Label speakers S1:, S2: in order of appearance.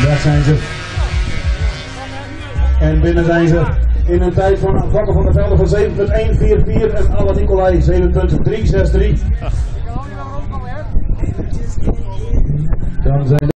S1: Weg zijn ze. En binnen zijn ze in een tijd van Vakken van der Velde van 7.144 en Alla Nicolai 27.363. Dan zijn